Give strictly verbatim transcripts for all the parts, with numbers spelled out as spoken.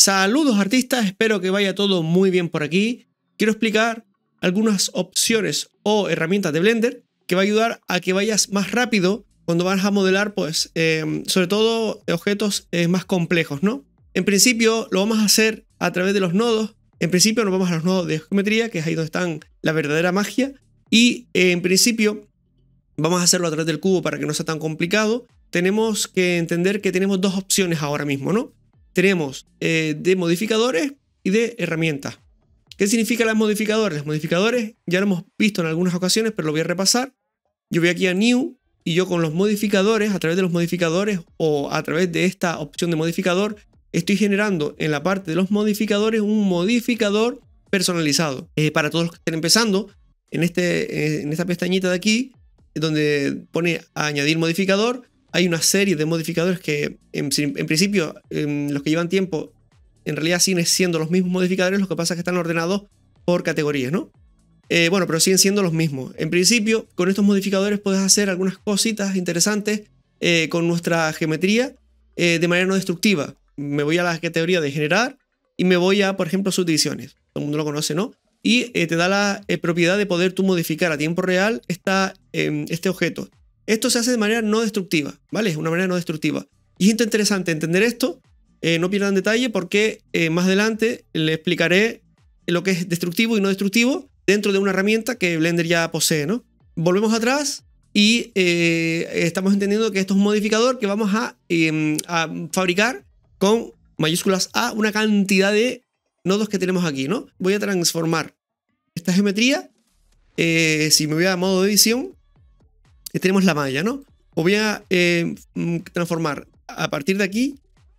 Saludos artistas, espero que vaya todo muy bien por aquí. Quiero explicar algunas opciones o herramientas de Blender que va a ayudar a que vayas más rápido cuando vas a modelar, pues, eh, sobre todo objetos eh, más complejos, ¿no? En principio lo vamos a hacer a través de los nodos. En principio nos vamos a los nodos de geometría, que es ahí donde están la verdadera magia. Y eh, en principio vamos a hacerlo a través del cubo para que no sea tan complicado. Tenemos que entender que tenemos dos opciones ahora mismo, ¿no? Tenemos eh, de modificadores y de herramientas. ¿Qué significan los modificadores? Los modificadores ya lo hemos visto en algunas ocasiones, pero lo voy a repasar. Yo voy aquí a New y yo con los modificadores, a través de los modificadores o a través de esta opción de modificador, estoy generando en la parte de los modificadores un modificador personalizado. Eh, para todos los que estén empezando, en, este, eh, en esta pestañita de aquí, donde pone añadir modificador, hay una serie de modificadores que en, en principio en los que llevan tiempo en realidad siguen siendo los mismos modificadores, lo que pasa es que están ordenados por categorías, ¿no? Eh, bueno, pero siguen siendo los mismos. En principio, con estos modificadores puedes hacer algunas cositas interesantes eh, con nuestra geometría eh, de manera no destructiva. Me voy a la categoría de generar y me voy a, por ejemplo, subdivisiones. Todo el mundo lo conoce, ¿no? Y eh, te da la eh, propiedad de poder tú modificar a tiempo real esta, eh, este objeto. Esto se hace de manera no destructiva, ¿vale? Es una manera no destructiva. Y es interesante entender esto. Eh, no pierdan detalle porque eh, más adelante le explicaré lo que es destructivo y no destructivo dentro de una herramienta que Blender ya posee, ¿no? Volvemos atrás y eh, estamos entendiendo que esto es un modificador que vamos a, eh, a fabricar con mayúsculas A una cantidad de nodos que tenemos aquí, ¿no? Voy a transformar esta geometría. Eh, si me voy a modo de edición, eh, tenemos la malla, ¿no? O voy a eh, transformar a partir de aquí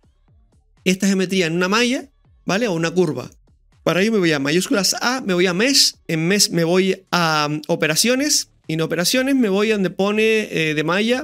esta geometría en una malla, ¿vale? O una curva. Para ello me voy a mayúsculas A, me voy a Mesh, en Mesh me voy a um, operaciones, y en operaciones me voy a donde pone eh, de malla,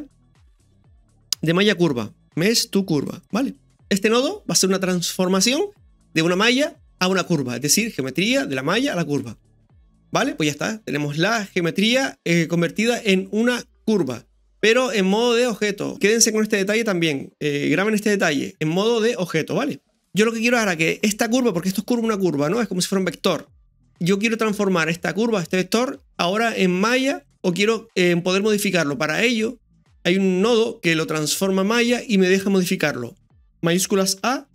de malla curva, Mesh to curva, ¿vale? Este nodo va a ser una transformación de una malla a una curva, es decir, geometría de la malla a la curva, ¿vale? Pues ya está, tenemos la geometría eh, convertida en una curva. Pero en modo de objeto. Quédense con este detalle también. Eh, graben este detalle. En modo de objeto, ¿vale? Yo lo que quiero ahora que esta curva, porque esto es curva, una curva, ¿no? Es como si fuera un vector. Yo quiero transformar esta curva, este vector, ahora en malla, o quiero eh, poder modificarlo. Para ello, hay un nodo que lo transforma en malla y me deja modificarlo. Mayúsculas A.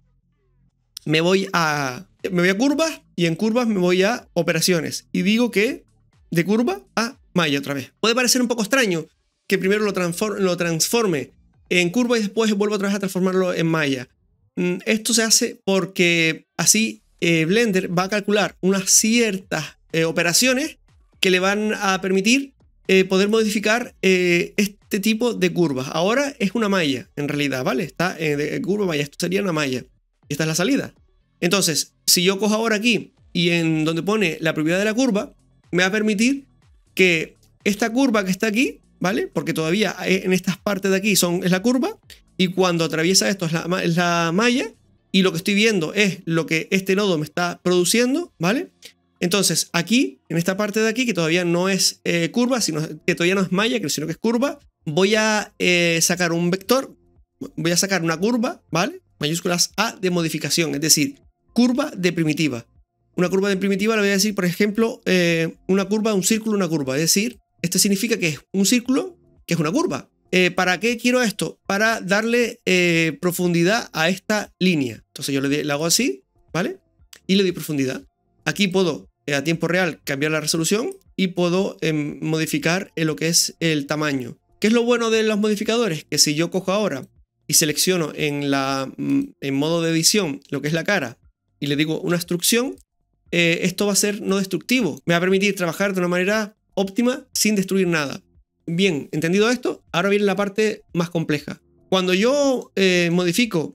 Me voy a, me voy a curvas y en curvas me voy a operaciones. Y digo que de curva a malla otra vez. Puede parecer un poco extraño que primero lo, transform, lo transforme en curva y después vuelva otra vez a transformarlo en malla. Esto se hace porque así eh, Blender va a calcular unas ciertas eh, operaciones que le van a permitir eh, poder modificar eh, este tipo de curvas. Ahora es una malla, en realidad, ¿vale? Está en eh, curva malla, esto sería una malla. Y esta es la salida. Entonces, si yo cojo ahora aquí y en donde pone la propiedad de la curva, me va a permitir que esta curva que está aquí, ¿vale? Porque todavía en estas partes de aquí son, es la curva, y cuando atraviesa esto es la, es la malla, y lo que estoy viendo es lo que este nodo me está produciendo, ¿vale? Entonces aquí, en esta parte de aquí, que todavía no es eh, curva, sino que todavía no es malla, sino que es curva, voy a eh, sacar un vector, voy a sacar una curva, ¿vale? Mayúsculas A de modificación, es decir, curva de primitiva. Una curva de primitiva le voy a decir, por ejemplo, eh, una curva, un círculo, una curva, es decir, esto significa que es un círculo, que es una curva. Eh, ¿Para qué quiero esto? Para darle eh, profundidad a esta línea. Entonces yo le, le hago así, ¿vale? Y le doy profundidad. Aquí puedo, eh, a tiempo real, cambiar la resolución y puedo eh, modificar eh, lo que es el tamaño. ¿Qué es lo bueno de los modificadores? Que si yo cojo ahora y selecciono en, la, en modo de edición lo que es la cara y le digo una instrucción, eh, esto va a ser no destructivo. Me va a permitir trabajar de una manera óptima sin destruir nada. Bien, entendido esto, ahora viene la parte más compleja. Cuando yo eh, modifico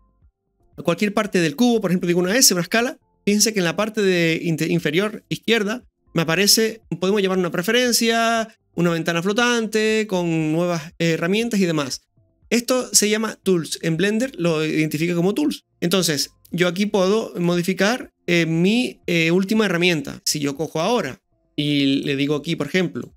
cualquier parte del cubo, por ejemplo digo una S, una escala, fíjense que en la parte de inferior izquierda me aparece, podemos llamar una preferencia, una ventana flotante con nuevas eh, herramientas y demás. Esto se llama Tools. En Blender lo identifica como Tools. Entonces, yo aquí puedo modificar eh, mi eh, última herramienta. Si yo cojo ahora y le digo aquí, por ejemplo,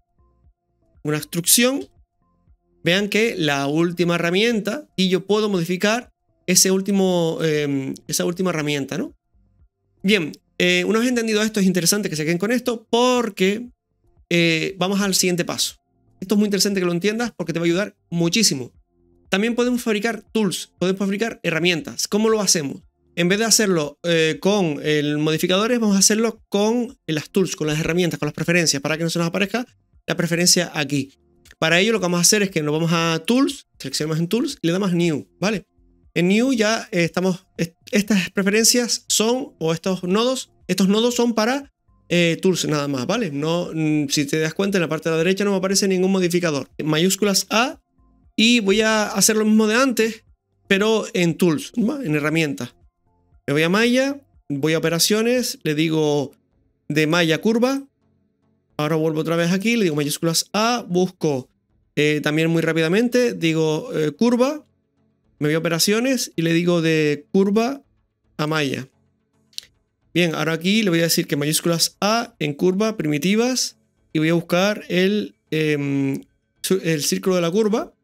una instrucción, vean que la última herramienta y yo puedo modificar ese último, eh, esa última herramienta, ¿no? Bien, eh, una vez entendido esto, es interesante que se queden con esto porque eh, vamos al siguiente paso. Esto es muy interesante que lo entiendas porque te va a ayudar muchísimo. También podemos fabricar tools, podemos fabricar herramientas. ¿Cómo lo hacemos? En vez de hacerlo eh, con el modificadores, vamos a hacerlo con las tools, con las herramientas, con las preferencias, para que no se nos aparezca la preferencia aquí. Para ello lo que vamos a hacer es que nos vamos a Tools, seleccionamos en Tools y le damos New, ¿vale? En New ya eh, estamos, estas preferencias son, o estos nodos, estos nodos son para eh, Tools nada más, ¿vale? No, si te das cuenta, en la parte de la derecha no me aparece ningún modificador. Mayúsculas A, y voy a hacer lo mismo de antes, pero en Tools, ¿vale? En herramientas. Me voy a malla, voy a operaciones, le digo de malla curva. Ahora vuelvo otra vez aquí, le digo mayúsculas A, busco eh, también muy rápidamente, digo eh, curva, me voy a operaciones y le digo de curva a malla. Bien, ahora aquí le voy a decir que mayúsculas A en curva, primitivas, y voy a buscar el, eh, el círculo de la curva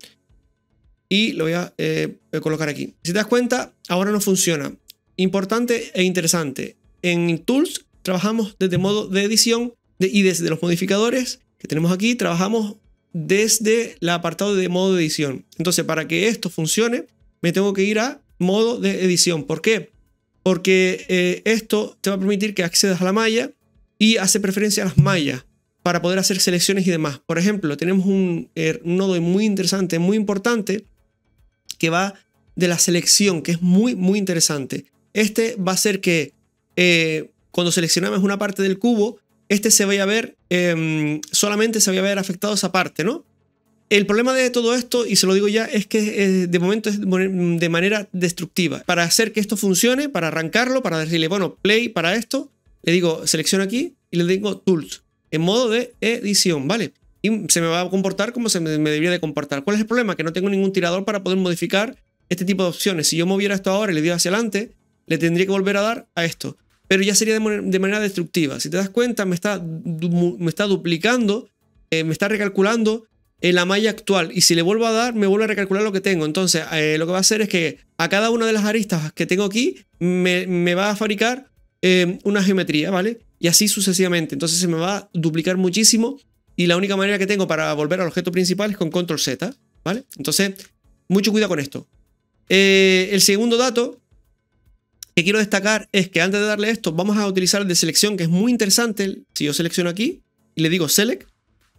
y lo voy a eh, colocar aquí. Si te das cuenta, ahora no funciona. Importante e interesante, en Tools trabajamos desde modo de edición de, y desde los modificadores que tenemos aquí, trabajamos desde el apartado de modo de edición. Entonces, para que esto funcione, me tengo que ir a modo de edición. ¿Por qué? Porque eh, esto te va a permitir que accedas a la malla y hace preferencia a las mallas para poder hacer selecciones y demás. Por ejemplo, tenemos un, eh, un nodo muy interesante, muy importante, que va de la selección, que es muy, muy interesante. Este va a hacer que eh, cuando seleccionamos una parte del cubo, este se vaya a ver, eh, solamente se vaya a ver afectado esa parte, ¿no? El problema de todo esto, y se lo digo ya, es que eh, de momento es de manera destructiva. Para hacer que esto funcione, para arrancarlo, para decirle, bueno, play para esto, le digo selección aquí y le digo tools, en modo de edición, ¿vale? Y se me va a comportar como se me, me debería de comportar. ¿Cuál es el problema? Que no tengo ningún tirador para poder modificar este tipo de opciones. Si yo moviera esto ahora y le diera hacia adelante, le tendría que volver a dar a esto. Pero ya sería de, de manera destructiva. Si te das cuenta, me está, me está duplicando, eh, me está recalculando en la malla actual. Y si le vuelvo a dar, me vuelve a recalcular lo que tengo. Entonces, eh, lo que va a hacer es que a cada una de las aristas que tengo aquí, me, me va a fabricar eh, una geometría, ¿vale? Y así sucesivamente. Entonces se me va a duplicar muchísimo. Y la única manera que tengo para volver al objeto principal es con control Z, ¿vale? Entonces, mucho cuidado con esto. Eh, el segundo dato que quiero destacar es que antes de darle esto, vamos a utilizar el de selección, que es muy interesante. Si yo selecciono aquí y le digo select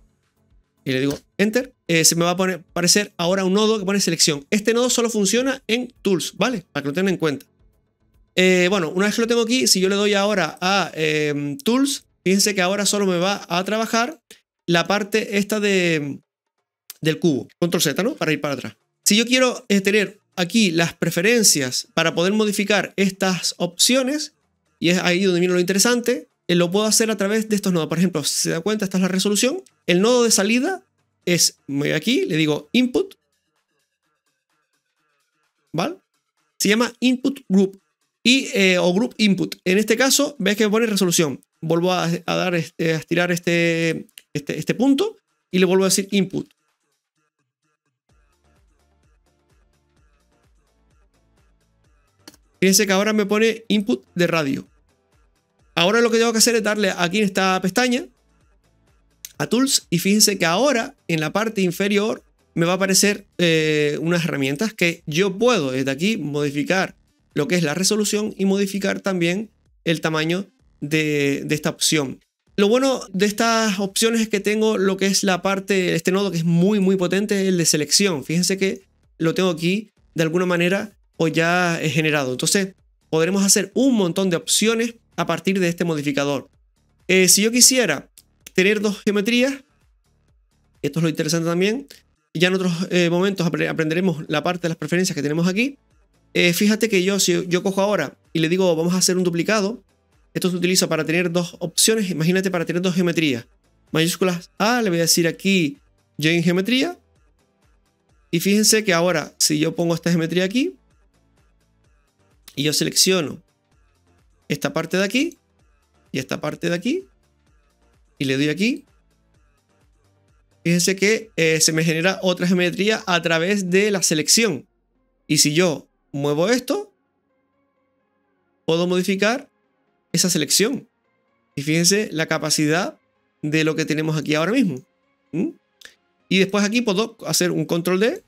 y le digo enter, eh, se me va a poner, aparecer ahora un nodo que pone selección. Este nodo solo funciona en tools, ¿vale? Para que lo tengan en cuenta. Eh, bueno, una vez que lo tengo aquí, si yo le doy ahora a eh, tools, fíjense que ahora solo me va a trabajar la parte esta de, del cubo. Control Z, ¿no? Para ir para atrás. Si yo quiero eh, tener aquí las preferencias para poder modificar estas opciones, y es ahí donde viene lo interesante, eh, lo puedo hacer a través de estos nodos. Por ejemplo, si se da cuenta, esta es la resolución. El nodo de salida es, me voy aquí, le digo input, ¿vale? Se llama input group y, eh, o group input. En este caso, ves que me pone resolución. Vuelvo a, a dar, este, a estirar este, este, este punto y le vuelvo a decir input. Fíjense que ahora me pone input de radio. Ahora lo que tengo que hacer es darle aquí en esta pestaña a Tools y fíjense que ahora en la parte inferior me va a aparecer eh, unas herramientas que yo puedo desde aquí modificar lo que es la resolución y modificar también el tamaño de, de esta opción. Lo bueno de estas opciones es que tengo lo que es la parte, este nodo que es muy muy potente, el de selección. Fíjense que lo tengo aquí de alguna manera o ya he generado. Entonces podremos hacer un montón de opciones a partir de este modificador. Eh, si yo quisiera tener dos geometrías, esto es lo interesante también, ya en otros eh, momentos aprenderemos la parte de las preferencias que tenemos aquí. Eh, fíjate que yo, si yo cojo ahora y le digo vamos a hacer un duplicado, esto se utiliza para tener dos opciones, imagínate para tener dos geometrías. Mayúsculas A, le voy a decir aquí join geometría, y fíjense que ahora si yo pongo esta geometría aquí, y yo selecciono esta parte de aquí y esta parte de aquí y le doy aquí, fíjense que eh, se me genera otra geometría a través de la selección. Y si yo muevo esto, puedo modificar esa selección. Y fíjense la capacidad de lo que tenemos aquí ahora mismo. ¿Mm? Y después aquí puedo hacer un control D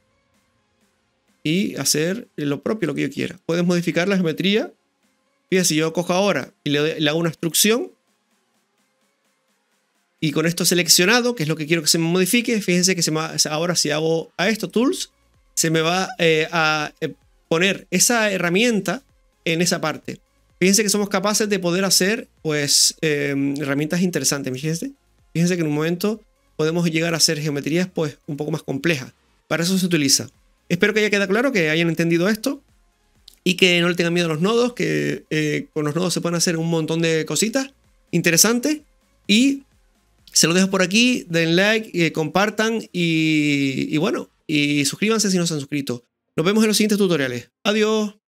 y hacer lo propio, lo que yo quiera. Puedes modificar la geometría. Fíjense, si yo cojo ahora y le, doy, le hago una instrucción, y con esto seleccionado, que es lo que quiero que se me modifique, fíjense que se me va, ahora si hago a esto, Tools, se me va eh, a poner esa herramienta en esa parte. Fíjense que somos capaces de poder hacer pues eh, herramientas interesantes. Fíjense, fíjense que en un momento podemos llegar a hacer geometrías pues un poco más complejas. Para eso se utiliza. Espero que haya quedado claro, que hayan entendido esto y que no le tengan miedo a los nodos, que eh, con los nodos se pueden hacer un montón de cositas interesantes. Y se lo dejo por aquí, den like, eh, compartan y, y bueno, y suscríbanse si no se han suscrito. Nos vemos en los siguientes tutoriales. Adiós.